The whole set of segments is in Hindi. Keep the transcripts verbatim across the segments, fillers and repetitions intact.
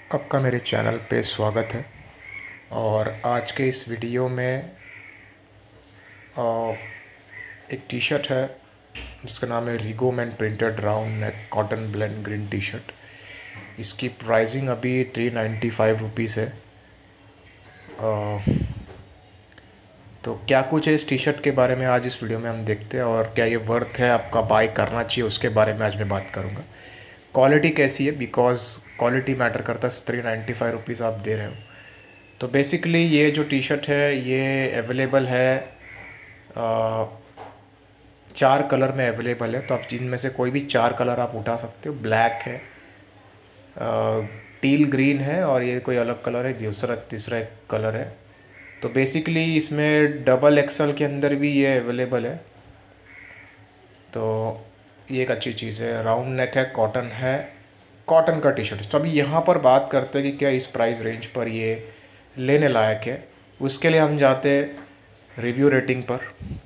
आपका मेरे चैनल पे स्वागत है। और आज के इस वीडियो में आ, एक टी शर्ट है जिसका नाम है Rigo man printed round neck cotton blend green T shirt. इसकी प्राइसिंग अभी थ्री नाइन्टी फाइव रुपीज़ है। आ, तो क्या कुछ है इस टी शर्ट के बारे में आज इस वीडियो में हम देखते हैं, और क्या ये वर्थ है आपका बाय करना चाहिए उसके बारे में आज मैं बात करूँगा। क्वालिटी कैसी है, बिकॉज क्वालिटी मैटर करता है। थ्री नाइन्टी फाइव रुपीज़ आप दे रहे हो। तो बेसिकली ये जो टी शर्ट है ये अवेलेबल है, आ, चार कलर में अवेलेबल है। तो आप जिनमें से कोई भी चार कलर आप उठा सकते हो। ब्लैक है, आ, टील ग्रीन है, और ये कोई अलग कलर है, दूसरा तीसरा एक कलर है। तो बेसिकली इसमें डबल एक्सल के अंदर भी ये अवेलेबल है। तो ये एक अच्छी चीज़ है। राउंड नेक है, कॉटन है, कॉटन का टी शर्ट। तो अभी यहाँ पर बात करते हैं कि क्या इस प्राइस रेंज पर ये लेने लायक है। उसके लिए हम जाते रिव्यू रेटिंग पर।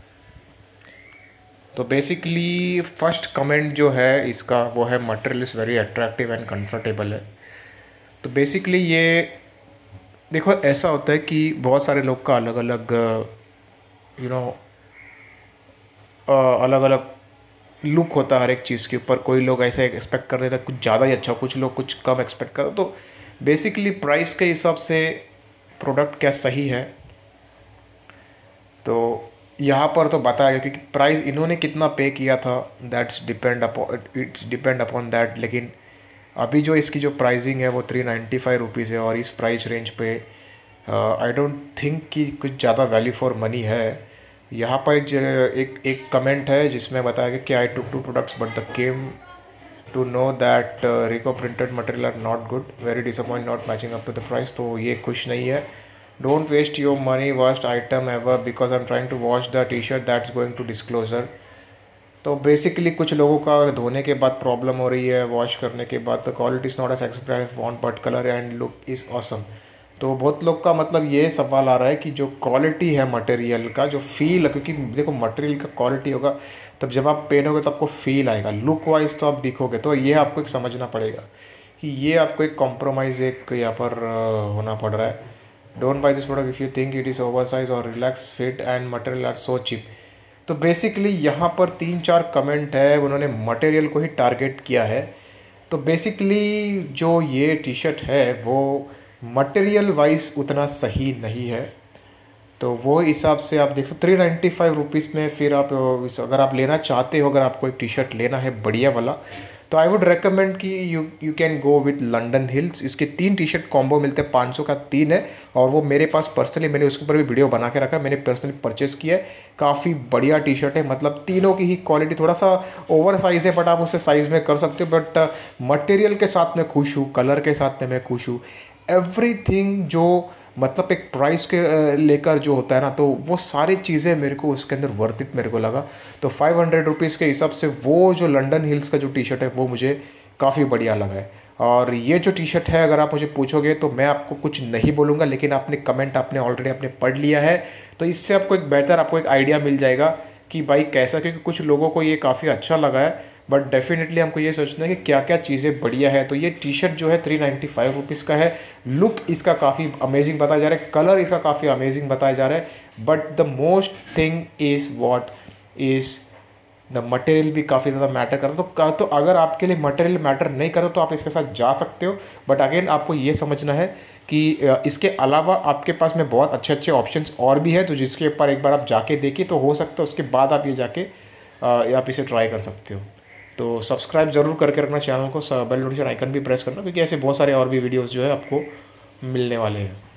तो बेसिकली फर्स्ट कमेंट जो है इसका वो है material is very attractive and comfortable है। तो बेसिकली ये देखो, ऐसा होता है कि बहुत सारे लोग का अलग अलग यू नो अलग अलग लुक होता है हर एक चीज़ के ऊपर। कोई लोग ऐसे एक्सपेक्ट कर रहे थे कुछ ज़्यादा ही अच्छा, कुछ लोग कुछ कम एक्सपेक्ट कर रहे। तो बेसिकली प्राइस के हिसाब से प्रोडक्ट क्या सही है, तो यहाँ पर तो बताया क्योंकि प्राइस इन्होंने कितना पे किया था that's depend upon it's depend upon that. लेकिन अभी जो इसकी जो प्राइसिंग है वो थ्री नाइन्टी फाइव रुपीज़ है, और इस प्राइस रेंज पे आई डोंट थिंक कि कुछ ज़्यादा वैल्यू फॉर मनी है। यहाँ पर एक एक एक कमेंट है जिसमें बताया गया कि I took two products but the came to know that Rigo printed material are not good, very disappoint, not matching up to the price. तो ये खुश नहीं है। Don't waste your money, worst item ever, because I am trying to wash the T shirt that's going to disclosure. तो बेसिकली कुछ लोगों का धोने के बाद प्रॉब्लम हो रही है, वॉश करने के बाद। The quality is not as expected want but colour and look is awesome. तो बहुत लोग का मतलब ये सवाल आ रहा है कि जो क्वालिटी है मटेरियल का, जो फील, क्योंकि देखो मटेरियल का क्वालिटी होगा तब जब आप पहनोगे तो आपको फील आएगा, लुक वाइज तो आप दिखोगे। तो ये आपको एक समझना पड़ेगा कि ये आपको एक कॉम्प्रोमाइज़ एक यहाँ पर होना पड़ रहा है। Don't buy this product if you think it is over size और relax fit and material are so cheap. तो बेसिकली यहाँ पर तीन चार कमेंट है, उन्होंने मटेरियल को ही टारगेट किया है। तो बेसिकली जो ये टी शर्ट है वो मटेरियल वाइज उतना सही नहीं है। तो वो हिसाब से आप देख सकते थ्री नाइन्टी फाइव रुपीज़ में फिर आप अगर आप लेना चाहते हो, अगर आपको एक टी शर्ट लेना है बढ़िया वाला, तो आई वुड रेकमेंड कि you you can go with London hills. इसके तीन टी शर्ट कॉम्बो मिलते हैं, पाँच सौ का तीन है। और वो मेरे पास पर्सनली, मैंने उसके ऊपर भी वीडियो बना के रखा है, मैंने पर्सनली परचेस किया है। काफ़ी बढ़िया टी शर्ट है, मतलब तीनों की ही क्वालिटी थोड़ा सा ओवर साइज़ है बट आप उसे साइज़ में कर सकते हो। बट मटेरियल के साथ मैं खुश हूँ, कलर के साथ में मैं खुश हूँ। एवरीथिंग जो मतलब एक प्राइस के लेकर जो होता है ना, तो वो सारी चीज़ें मेरे को उसके अंदर वर्थ इट मेरे को लगा। तो फाइव हंड्रेड रुपीज़ के हिसाब से वो जो लंदन हिल्स का जो टी शर्ट है वो मुझे काफ़ी बढ़िया लगा है। और ये जो टी शर्ट है अगर आप मुझे पूछोगे तो मैं आपको कुछ नहीं बोलूँगा, लेकिन आपने कमेंट आपने ऑलरेडी आपने पढ़ लिया है, तो इससे आपको एक बेहतर आपको एक आइडिया मिल जाएगा कि भाई कैसा, क्योंकि कुछ लोगों को ये काफ़ी अच्छा लगा है। बट डेफिनेटली हमको ये सोचना है कि क्या क्या चीज़ें बढ़िया है। तो ये टी शर्ट जो है थ्री नाइन्टी फाइव रुपीज़ का है। लुक इसका काफ़ी अमेजिंग बताया जा रहा है, कलर इसका काफ़ी अमेजिंग बताया जा रहा है। But the most thing is what is the material भी काफ़ी ज़्यादा मैटर करता है। तो, तो अगर आपके लिए मटेरियल मैटर नहीं करता तो आप इसके साथ जा सकते हो। बट अगेन आपको ये समझना है कि इसके अलावा आपके पास में बहुत अच्छे अच्छे ऑप्शंस और भी है, तो जिसके ऊपर एक बार आप जाके देखिए तो हो सकता है उसके बाद आप ये जाके आप इसे ट्राई कर सकते हो। तो सब्सक्राइब ज़रूर करके रखना चैनल को, बेल नोटिफिकेशन आइकन भी प्रेस करना, क्योंकि ऐसे बहुत सारे और भी वीडियोस जो है आपको मिलने वाले हैं।